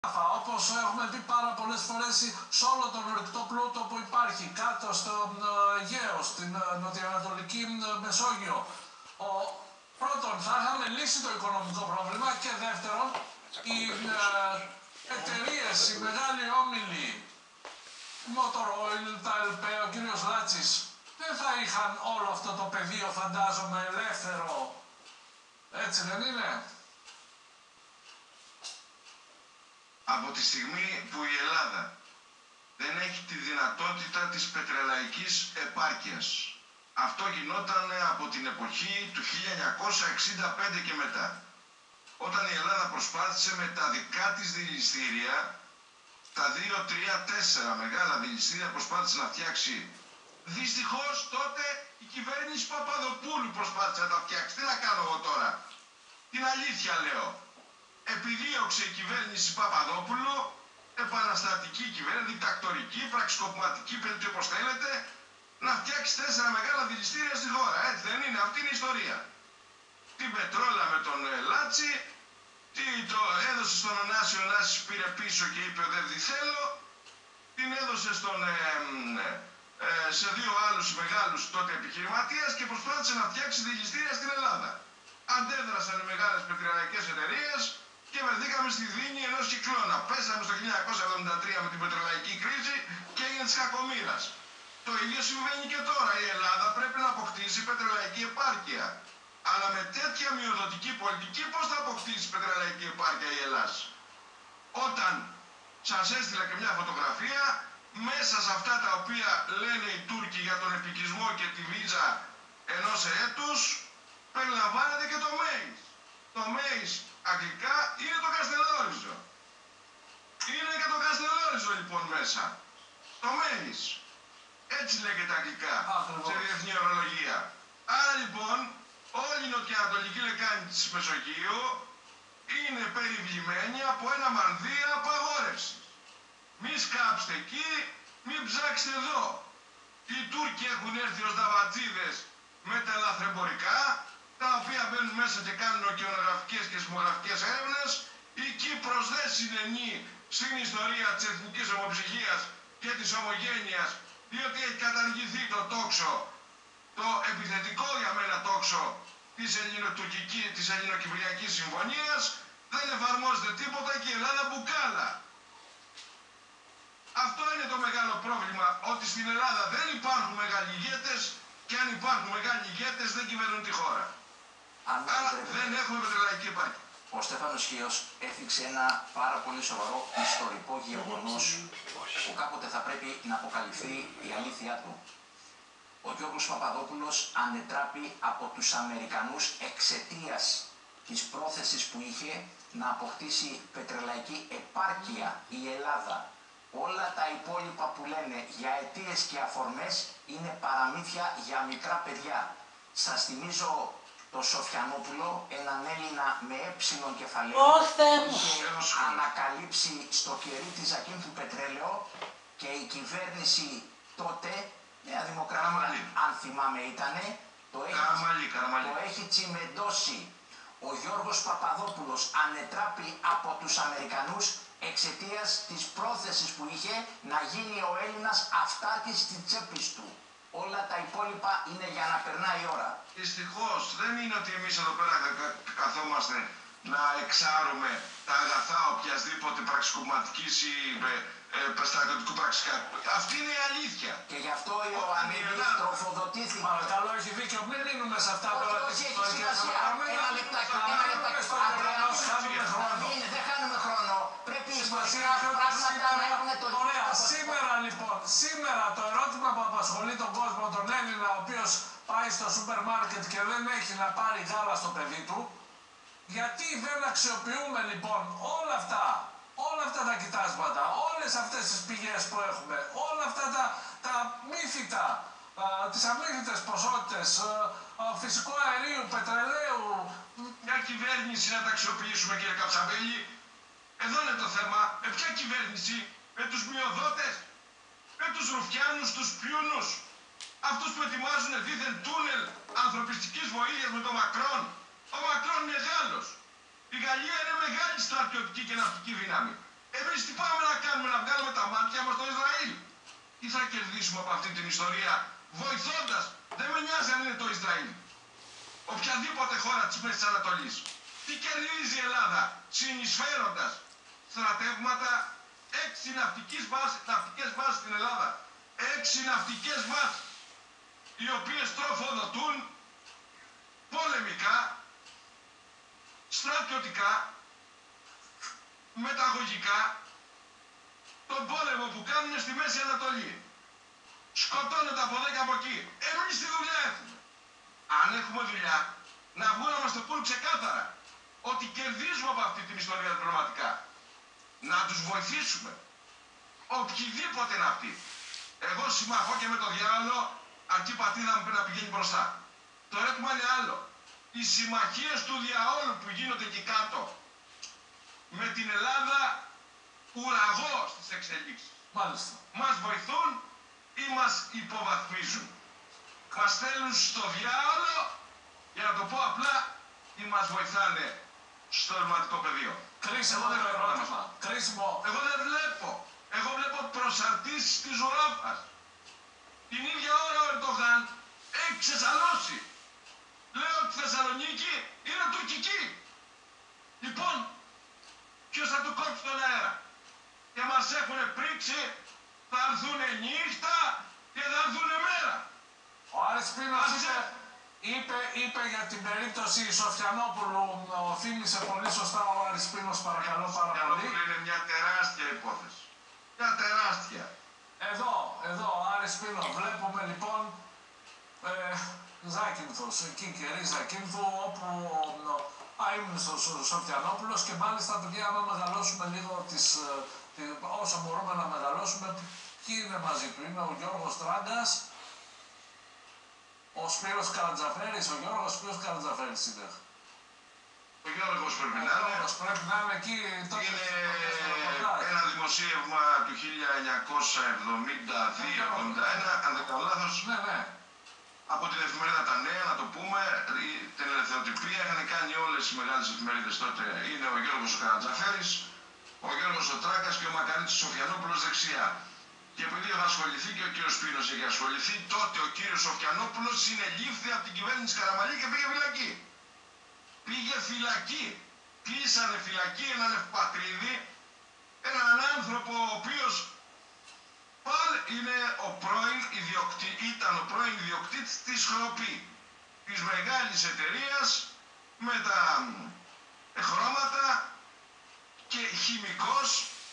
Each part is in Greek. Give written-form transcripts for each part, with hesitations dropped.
Όπως έχουμε πει πάρα πολλές φορές, σε όλο τον ορυκτό πλούτο που υπάρχει κάτω στο Αιγαίο, στην νοτιοανατολική Μεσόγειο. Πρώτον, θα είχαμε λύσει το οικονομικό πρόβλημα και δεύτερον, οι εταιρείες, οι μεγάλοι όμιλοι, Motor Oil, τα ΕΛΠΕ, ο κύριος Λάτσης, δεν θα είχαν όλο αυτό το πεδίο, φαντάζομαι, ελεύθερο. Έτσι δεν είναι? Από τη στιγμή που η Ελλάδα δεν έχει τη δυνατότητα της πετρελαϊκής επάρκειας. Αυτό γινόταν από την εποχή του 1965 και μετά. Όταν η Ελλάδα προσπάθησε με τα δικά της δηληστήρια, τα 2, 3, 4 μεγάλα δηληστήρια προσπάθησε να φτιάξει. Δυστυχώς τότε η κυβέρνηση Παπαδοπούλου προσπάθησε να τα φτιάξει. Τι να κάνω εγώ τώρα? Την αλήθεια λέω. Επιδίωξε η κυβέρνηση Παπαδόπουλου, επαναστατική κυβέρνηση, δικτακτορική, πραξικοπηματική, πείτε όπως θέλετε, να φτιάξει 4 μεγάλα δηληστήρια στη χώρα. Έτσι δεν είναι? Αυτή είναι η ιστορία. Την Πετρόλα με τον Λάτσι, το έδωσε στον Ωνάση, ο Ωνάσης πήρε πίσω και είπε δεν τη θέλω, την έδωσε σε 2 άλλους μεγάλους τότε επιχειρηματίες και προσπάθησε να φτιάξει δηληστήρια στην Ελλάδα. Αντέδρασαν οι μεγάλες πετρελαϊκές εταιρείες και βρεθήκαμε στη δίνη ενός κυκλώνα. Πέσαμε στο 1973 με την πετρελαϊκή κρίση και έγινε της κακομοίρας. Το ίδιο συμβαίνει και τώρα. Η Ελλάδα πρέπει να αποκτήσει πετρελαϊκή επάρκεια. Αλλά με τέτοια μειοδοτική πολιτική πώς θα αποκτήσει πετρελαϊκή επάρκεια η Ελλάδα? Όταν σας έστειλα και μια φωτογραφία, μέσα σε αυτά τα οποία λένε οι Τούρκοι για τον επικισμό και τη βίζα ενός έτους, περιλαμβάνεται και το ΜΕΙΣ. Το ΜΕΙΣ αγγλικά είναι το Καστελόριζο. Είναι και το Καστελόριζο λοιπόν μέσα. Το ΜΕΙΣ. Έτσι λέγεται αγγλικά σε διεθνή ορολογία. Άρα λοιπόν όλη η νοτιοανατολική λεκάνη της Μεσογείου είναι περιβλημένη από ένα μανδύα απαγόρευσης. Μη σκάψτε εκεί, μην ψάξετε εδώ. Οι Τούρκοι έχουν έρθει ως δαβατζίδες με τα λαθρεμπορικά, τα οποία μπαίνουν μέσα και κάνουν οκεανογραφικές και σεισμογραφικές έρευνες. Η Κύπρος δεν συνενεί στην ιστορία της εθνικής ομοψυχίας και της ομογένειας, διότι έχει καταργηθεί το τόξο, το επιθετικό για μένα τόξο της Ελληνοκυπριακής Συμφωνίας. Δεν εφαρμόζεται τίποτα και η Ελλάδα μπουκάλα. Αυτό είναι το μεγάλο πρόβλημα, ότι στην Ελλάδα δεν υπάρχουν μεγάλοι ηγέτες και αν υπάρχουν μεγάλοι ηγέτες δεν κυβερνούν τη χώρα. Άρα δεν έχουμε πετρελαϊκή επάρκεια. Ο Στέφανος Χίος έθιξε ένα πάρα πολύ σοβαρό ιστορικό γεγονός που κάποτε θα πρέπει να αποκαλυφθεί η αλήθειά του. Ο Γιώργος Παπαδόπουλος ανετράπη από τους Αμερικανούς εξαιτίας της πρόθεσης που είχε να αποκτήσει πετρελαϊκή επάρκεια η Ελλάδα. Όλα τα υπόλοιπα που λένε για αιτίες και αφορμές είναι παραμύθια για μικρά παιδιά. Σας θυμίζω το Σοφιανόπουλο, έναν Έλληνα με έψιλον κεφαλαίο, που είχε ανακαλύψει στο κερί της Ζακίνθου πετρέλαιο και η κυβέρνηση τότε, Νέα Δημοκρατία, αν θυμάμαι ήτανε, το έχει τσιμεντώσει. Ο Γιώργος Παπαδόπουλος ανετράπη από τους Αμερικανούς εξαιτίας της πρόθεσης που είχε να γίνει ο Έλληνας αυτάρκης στη τσέπη του. Όλα τα υπόλοιπα είναι για να περνάει η ώρα. Δυστυχώς δεν είναι ότι εμείς εδώ πέρα καθόμαστε να εξάρουμε τα αγαθά οποιασδήποτε πραξικοπηματικής ή στρατιωτικού πραξικοπηματικού. Αυτή είναι η αλήθεια. Και γι' αυτό η Ιωαννίδη τροφοδοτήθηκε. Παρακαλώ, έχει δίκιο. Μην μείνουμε σε αυτά τώρα. Όχι, έχει σημασία. Ένα λεπτάκι. Δεν χάνουμε χρόνο. Πρέπει ιστορικά πράγματα να έχουν το λόγο. Ωραία. Σήμερα λοιπόν, το ερώτημα που απασχολεί τον κόσμο, τον Έλληνα, ο οποίος πάει στο σούπερ μάρκετ και δεν έχει να πάρει γάλα στο παιδί του, γιατί δεν αξιοποιούμε λοιπόν όλα αυτά τα κοιτάσματα, όλες αυτές τις πηγές που έχουμε, όλα αυτά τα μύθιτα, τις αμύθιτες ποσότητες φυσικού αερίου, πετρελαίου. Ποια κυβέρνηση να τα αξιοποιήσουμε, κύριε Καψαμπέλη? Εδώ είναι το θέμα. Ποια κυβέρνηση? Με τους μειοδότες, με τους ρουφιάνους, τους πιούνους, αυτούς που ετοιμάζουν δίθεν τούνελ ανθρωπιστικής βοήθειας με τον Μακρόν. Ο Μακρόν είναι Γάλλος. Η Γαλλία είναι μεγάλη στρατιωτική και ναυτική δύναμη. Εμείς τι πάμε να κάνουμε, να βγάλουμε τα μάτια μας στο Ισραήλ? Τι θα κερδίσουμε από αυτή την ιστορία βοηθώντας? Δεν με νοιάζει αν είναι το Ισραήλ. Οποιαδήποτε χώρα της Μέσης Ανατολής. Τι κερδίζει η Ελλάδα συνεισφέροντας στρατεύματα 6 ναυτικές βάσεις στην Ελλάδα. 6 ναυτικές βάσεις οι οποίες τροφοδοτούν πολεμικά, στρατιωτικά, μεταγωγικά τον πόλεμο που κάνουν στη Μέση Ανατολή. Σκοτώνονται από 10 από εκεί. Εμείς τη δουλειά έχουμε. Αν έχουμε δουλειά, να βγούμε να μας το πούν ξεκάθαρα ότι κερδίζουμε από αυτή την ιστορία διπλωματικά. Να τους βοηθήσουμε. Οποιοι,δήποτε είναι αυτοί. Εγώ συμμαχώ και με το διάολο, αρκεί η πατρίδα μου να πηγαίνει μπροστά. Το ερώτημα είναι άλλο. Οι συμμαχίες του διαόλου που γίνονται εκεί κάτω με την Ελλάδα ουραγό στις εξελίξεις. Μάλιστα. Μας βοηθούν ή μας υποβαθμίζουν? Μας στέλνουν στο διάολο, για να το πω απλά, ή μας βοηθάνε στο ρηματικό πεδίο? Κρίσιμο το ερώτημα. Κρίσιμο. Εγώ δεν βλέπω. Εγώ βλέπω προσαρτήσεις της Ζουράφας. Την ίδια ώρα ο Ερντογάν έχει ξεσαλώσει. Λέω ότι η Θεσσαλονίκη είναι τουρκική. Λοιπόν, ποιος θα του κόψει τον αέρα? Και μας έχουν πρίξει, θα έρθουνε νύχτα και θα έρθουνε μέρα. Ο Άρης Πίνος είπε για την περίπτωση Σοφιανόπουλου, θύμισε πολύ σωστά ο Άρης Πίνος, παρακαλώ πάρα πολύ. Είναι μια τεράστια υπόθεση. Μια τεράστια. Εδώ, Άρης Πίνος, βλέπουμε λοιπόν Ζάκυνθος, εκεί κερί Ζακύνθου, όπου ήμουν στο Σοφιανόπουλος και μάλιστα παιδιά, άμα μεγαλώσουμε λίγο όσο μπορούμε να μεγαλώσουμε, ποιοι είναι μαζί του? Είναι ο Γιώργος Τράγκας, ο Σπύρος Καρατζαφέρης, ο Σπύρος Καρατζαφέρης είναι. Ο Γιώργος πρέπει να είναι. Πρέπει να είναι εκεί. Είναι ένα δημοσίευμα του 1972-71, αν δεν κάνω λάθος. Ναι, ναι. Από την εφημερίδα Τα Νέα, να το πούμε, την Ελευθεροτυπία, είχαν κάνει όλες οι μεγάλες εφημερίδες τότε. Είναι ο Γιώργος Καρατζαφέρης, ο Γιώργος ο Τράκας και ο Μακαρίτης Σοφιανόπουλος δεξιά. Και επειδή έχω ασχοληθεί και ο κύριος Πίνος έχει ασχοληθεί, τότε ο κύριος Σοφιανόπουλος συνελήφθη από την κυβέρνηση Καραμανλή και πήγε φυλακή. Πήγε φυλακή. Κλείσανε φυλακή έναν ευπατρίδη, έναν άνθρωπο ο οποίος πάλι ήταν ο πρώην ιδιοκτήτης της Χροπή, της μεγάλης εταιρείας με τα χρώματα και χημικός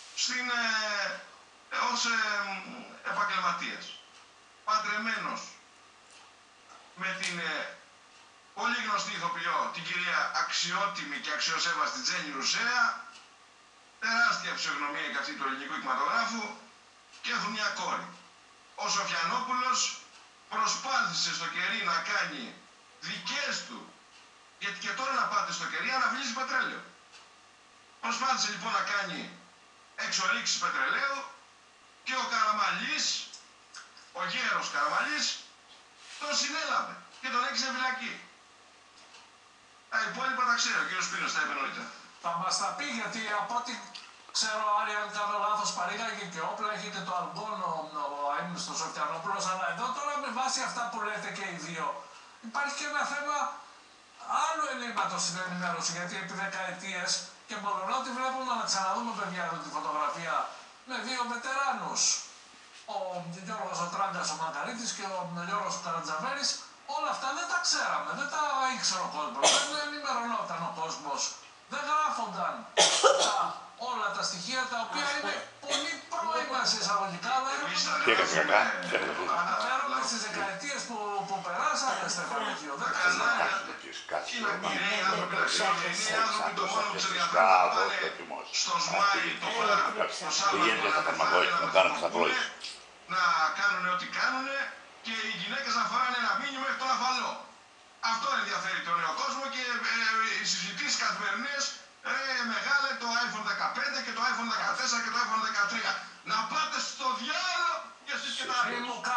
ως επαγγελματίας. Παντρεμένος με την πολύ γνωστή ηθοποιό, την κυρία αξιότιμη και αξιοσέβαστη Τζέννη Ρουσέα, τεράστια φυσιογνωμία και αυτή του ελληνικού κινηματογράφου, και έχουν μια κόρη. Ο Σοφιανόπουλος προσπάθησε στο κερί να κάνει δικές του, γιατί και τώρα να πάτε στο κερί αναβλύζει πετρέλαιο. Προσπάθησε λοιπόν να κάνει εξορίξεις πετρελαίου και ο Καραμανλής, ο γέρος Καραμανλής, τον συνέλαβε και τον έκλεισε φυλακή. Τα υπόλοιπα τα ξέρω, ο κύριος Πίνος τα είπε νωρίτερα. Θα μας τα πει, γιατί από ό,τι ξέρω, Άρη, αν κάνω λάθος, παρήγαγε και όπλα, έχει και το αλγόνο ήμουν στο Σοφιανόπουλος, αλλά εδώ τώρα με βάση αυτά που λέτε και οι δύο, υπάρχει και ένα θέμα άλλου ελλείμματος στην ενημέρωση, γιατί επί δεκαετίες, και μόνο ότι βλέπουμε να ξαναδούμε παιδιά εδώ τη φωτογραφία με δύο βετεράνους, ο Γιώργος ο Τράγκας ο Μακαρίτης και ο Γιώργος ο Καρατζαφέρης, όλα αυτά δεν τα ξέραμε, δεν τα ήξερε ο κόσμος, δεν ενημερωνόταν ο κόσμος, δεν γράφονταν όλα τα στοιχεία τα οποία είναι πολύ πρώιμα σε εισαγωγικά, αλλά αναφέρομαι στις δεκαετίες που περάσαμε, Στεφανίκιο, δεν τα ξέραμε. Είναι οι άνθρωποι το μόνο που τους ενδιαφέρει να πάνε στο ΣΜΑΙ το Σάββατο να κάνουν ό,τι κάνουν και οι γυναίκες να φοράνε ένα μήνυμα μέχρι τον αφαλό. Αυτό ενδιαφέρει τον νέο κόσμο και οι συζητήσεις καθημερινές, μεγάλε το iPhone 15 και το iPhone 14 και το iPhone 13. Να πάτε στο διάλογο και εσείς και τα άλλα.